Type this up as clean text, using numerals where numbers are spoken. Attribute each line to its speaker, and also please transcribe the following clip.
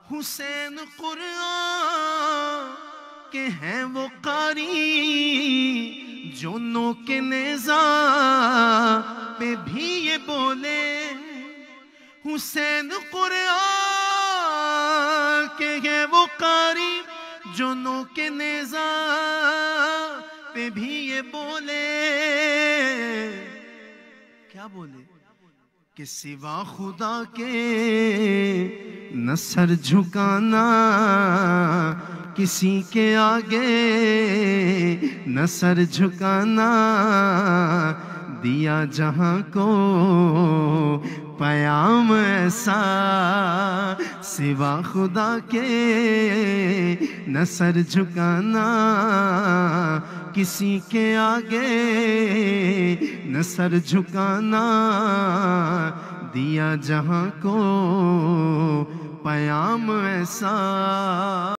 Speaker 1: حسین قرآن کے ہیں وہ قاری جو نوک نیزہ پہ بھی یہ بولے. حسین قرآن کے ہیں وہ قاری جو نوک نیزہ پہ بھی یہ بولے. کیا بولے کہ سوا خدا کے نہ سر جھکانا کسی کے آگے نہ سر جھکانا. دیا جہاں کو پیام ایسا سوا خدا کے نہ سر جھکانا کسی کے آگے نہ سر جھکانا. دیا جہاں کو پیام ایسا.